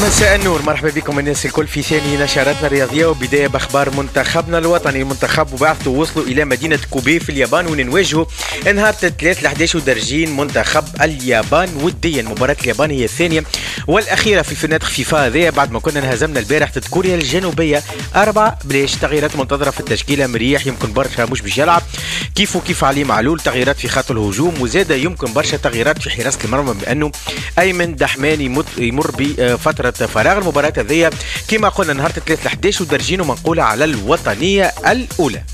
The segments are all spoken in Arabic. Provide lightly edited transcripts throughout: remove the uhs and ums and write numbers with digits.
مساء النور، مرحبا بكم الناس الكل في ثاني نشراتنا الرياضيه، وبدايه باخبار منتخبنا الوطني. المنتخب وبعثته وصلوا الى مدينه كوبي في اليابان، ونواجهوا نهار 3 ل 11 درجين منتخب اليابان وديا. المباراه اليابان هي الثانيه والاخيره في الفنادق فيفا هذايا بعد ما كنا انهزمنا البارح ضد كوريا الجنوبيه 4-0. تغييرات منتظره في التشكيله، مريح يمكن برشا مش باش يلعب كيف علي معلول، تغييرات في خط الهجوم، وزاد يمكن برشا تغييرات في حراسه المرمى بانه ايمن دحماني يمر بفتره فراغ. المباراة هذيا كما قلنا نهار 3 ل 11 درجين ومنقولة على الوطنية الأولى.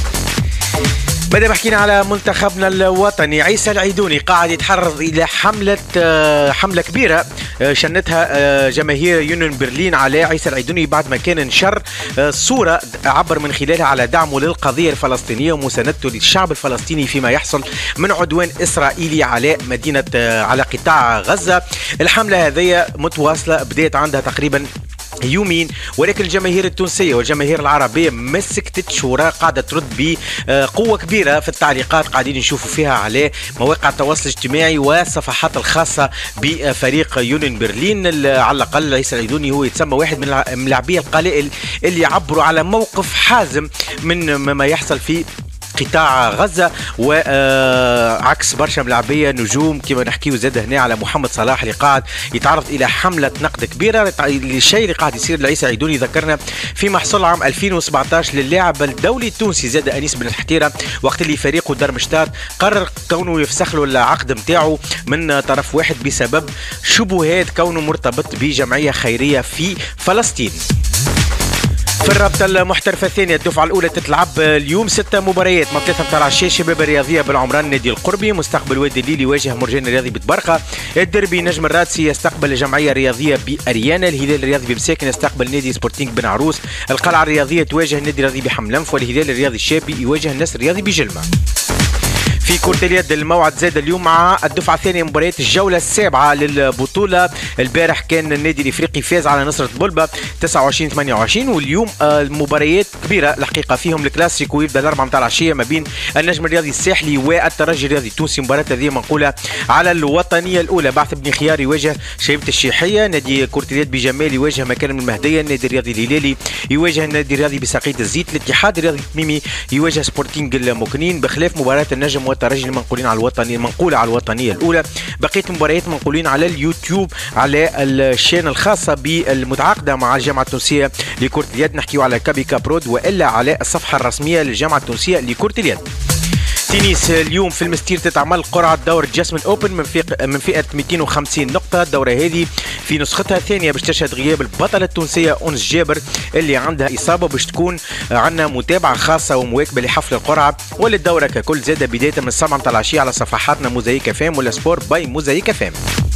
بدأ حكينا على منتخبنا الوطني. عيسى العيدوني قاعد يتحرض إلى حملة كبيرة شنتها جماهير يونيون برلين على عيسى العيدوني بعد ما كان نشر صورة عبر من خلالها على دعمه للقضية الفلسطينية ومساندته للشعب الفلسطيني فيما يحصل من عدوان إسرائيلي على قطاع غزة. الحملة هذه متواصلة، بدأت عندها تقريبا يومين، ولكن الجماهير التونسية والجماهير العربية ما سكتتش وراء، قاعدة ترد بقوة كبيرة في التعليقات قاعدين نشوفوا فيها على مواقع التواصل الاجتماعي والصفحات الخاصة بفريق يونيون برلين. على الأقل عيسى العيدوني هو يتسمى واحد من اللاعبين القلائل اللي يعبروا على موقف حازم من ما يحصل في قطاع غزة، وعكس برشا ملاعبية نجوم كما نحكيو زاد هنا على محمد صلاح اللي قاعد يتعرض إلى حملة نقد كبيرة. الشيء اللي قاعد يصير لعيسى العيدوني ذكرنا في محصول عام 2017 للاعب الدولي التونسي زاد أنيس بن الحتيرة، وقت اللي فريقه درمشتات قرر كونه يفسخ له العقد نتاعو من طرف واحد بسبب شبهات كونه مرتبط بجمعية خيرية في فلسطين. في الرابطة المحترفة الثانية الدفعة الأولى تتلعب اليوم 6 مباريات من 3 متاع العشية. شباب الرياضية بالعمران نادي القربي، مستقبل وادي الليل يواجه مرجان الرياضي بتبرقة، الدربي نجم الرادسي يستقبل الجمعية الرياضية بأريانا، الهلال الرياضي بمساكن يستقبل نادي سبورتينغ بن عروس، القلعة الرياضية تواجه النادي الرياضي بحملنف، والهلال الرياضي الشابي يواجه النصر الرياضي بجلمة. في كرة اليد الموعد زاد اليوم مع الدفعة الثانية مباريات الجولة السابعة للبطولة. البارح كان النادي الافريقي فاز على نصرة بلبة 29-28، واليوم المباريات كبيرة الحقيقة فيهم الكلاسيكو يبدا 4 متاع العشية ما بين النجم الرياضي الساحلي والترجي الرياضي التونسي. مباراة هذه منقولة على الوطنية الأولى. بعث بن خيار يواجه شيبة الشيحية، نادي كرة اليد بجمال يواجه مكان من المهدية، النادي الرياضي الهلالي يواجه النادي الرياضي بساقية الزيت، الاتحاد الرياضي التميمي يواجه سبورتينغ المكنين، بخلاف مباراة النجم والترجي المنقولين على الوطني المنقولة على الوطنية الأولى. بقية المباريات منقولين على اليوتيوب على الشين الخاصة بالمتعاقدة مع الجامعة التونسية لكرة اليد، نحكيو على كابيكا برود، وإلا على الصفحة الرسمية للجامعة التونسية لكرة اليد. تنس اليوم في المستير تتعمل قرعة دورة جاسمين اوبن من فئة 250 نقطة. الدورة هذه في نسختها الثانية باش تشهد غياب البطلة التونسية أنس جابر اللي عندها إصابة، باش تكون عندنا متابعة خاصة ومواكبة لحفل القرعة. وللدورة ككل زاد بداية من 7 متاع العشية على صفحاتنا موزايك فام ولا سبور باي موزايك فام.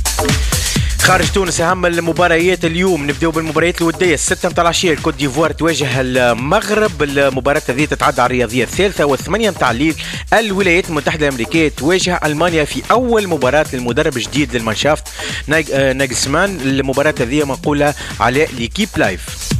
خارج تونس أهم المباريات اليوم نبداو بالمباريات الودية 6 متاع العشية. الكوت ديفوار تواجه المغرب، المباراة هذه تتعدى على الرياضية الثالثة. و8 متاع الليل الولايات المتحدة الأمريكية تواجه ألمانيا في أول مباراة للمدرب الجديد للمانشافت ناجسمان. المباراة هذه منقولة على ليكيب لايف.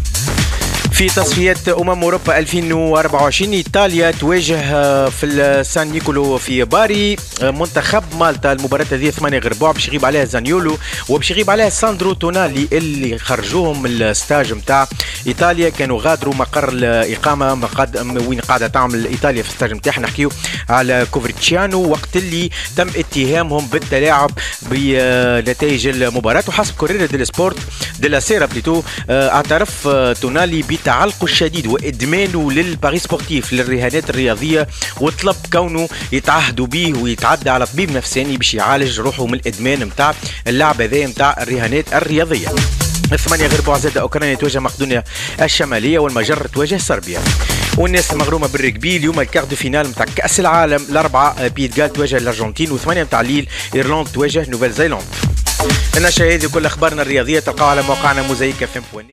في تصفيات أوروبا 2024 إيطاليا تواجه في السان نيكولو في باري منتخب مالطا. المباراة هذه 8 غربوع باش يغيب عليها زانيولو وباش يغيب عليها ساندرو تونالي اللي خرجوهم من الستاج نتاع إيطاليا، كانوا غادروا مقر الإقامة وين قاعدة تعمل إيطاليا في الستاج نتاعها. نحكيو على كوفرتشيانو وقت اللي تم اتهامهم بالتلاعب بنتائج المباراة. وحسب كورير ديل سبورت ديلا سيرا بليتو اعترف تونالي تعلقه الشديد وادمانه للباري سبورتيف للرهانات الرياضيه، وطلب كونه يتعهدوا به ويتعدى على طبيب نفساني باش يعالج روحه من الادمان نتاع اللعب هذا نتاع الرهانات الرياضيه. 8 غربوع زاد اوكرانيا تواجه مقدونيا الشماليه، والمجر تواجه صربيا. والناس المغرومه بالركبي اليوم الكارت فينال نتاع كاس العالم الاربعه، بيتغال تواجه الارجنتين، و8 نتاع الليل ايرلند تواجه نوفل زيلاند. النشرة هذه كل اخبارنا الرياضيه تلقاوها على موقعنا موزايك فم.